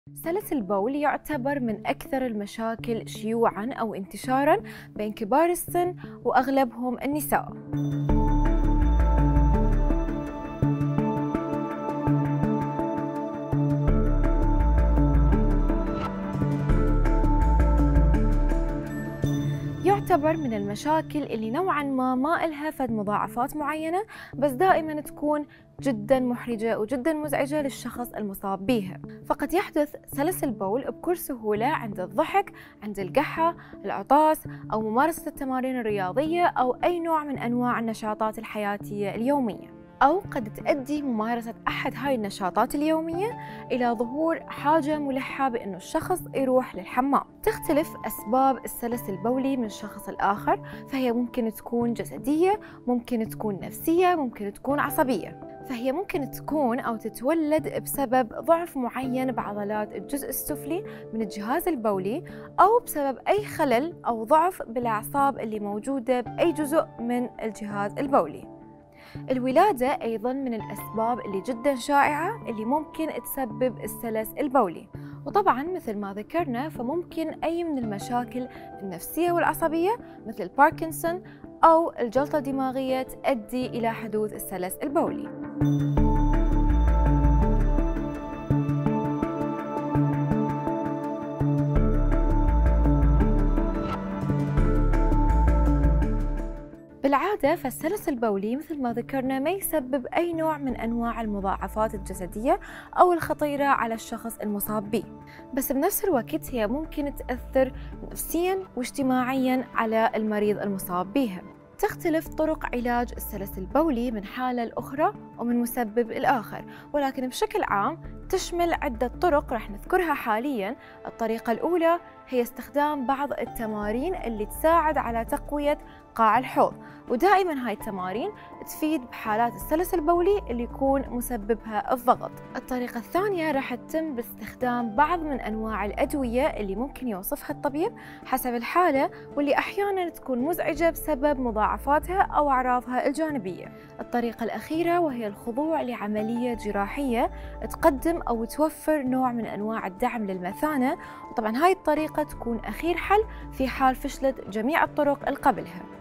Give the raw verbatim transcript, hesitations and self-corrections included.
سلس البول يعتبر من أكثر المشاكل شيوعاً أو انتشاراً بين كبار السن وأغلبهم النساء. يعتبر من المشاكل اللي نوعاً ما ما إلها فد مضاعفات معينة، بس دائماً تكون جداً محرجة وجداً مزعجة للشخص المصاب بيها. فقد يحدث سلس البول بكل سهولة عند الضحك، عند القحة، العطاس، أو ممارسة التمارين الرياضية أو أي نوع من أنواع النشاطات الحياتية اليومية. أو قد تؤدي ممارسة أحد هاي النشاطات اليومية إلى ظهور حاجة ملحة بأنه الشخص يروح للحمام. تختلف أسباب السلس البولي من شخص لآخر، فهي ممكن تكون جسدية، ممكن تكون نفسية، ممكن تكون عصبية. فهي ممكن تكون أو تتولد بسبب ضعف معين بعضلات الجزء السفلي من الجهاز البولي، أو بسبب أي خلل أو ضعف بالأعصاب اللي موجودة بأي جزء من الجهاز البولي. الولادة أيضاً من الأسباب اللي جداً شائعة اللي ممكن تسبب السلس البولي. وطبعاً مثل ما ذكرنا فممكن أي من المشاكل النفسية والعصبية مثل باركنسون أو الجلطة الدماغية تؤدي إلى حدوث السلس البولي. بالعادة فالسلس البولي مثل ما ذكرنا ما يسبب أي نوع من أنواع المضاعفات الجسدية أو الخطيرة على الشخص المصاب به، بس بنفس الوقت هي ممكن تأثر نفسياً واجتماعياً على المريض المصاب بها. تختلف طرق علاج السلس البولي من حالة لأخرى ومن مسبب الآخر، ولكن بشكل عام تشمل عدة طرق رح نذكرها حالياً. الطريقة الأولى هي استخدام بعض التمارين اللي تساعد على تقوية قاع الحوض، ودائما هاي التمارين تفيد بحالات السلس البولي اللي يكون مسببها الضغط. الطريقة الثانية راح تتم باستخدام بعض من أنواع الأدوية اللي ممكن يوصفها الطبيب حسب الحالة، واللي أحيانا تكون مزعجة بسبب مضاعفاتها أو أعراضها الجانبية. الطريقة الأخيرة وهي الخضوع لعملية جراحية تقدم أو توفر نوع من أنواع الدعم للمثانة، وطبعا هاي الطريقة تكون أخير حل في حال فشلت جميع الطرق اللي قبلها.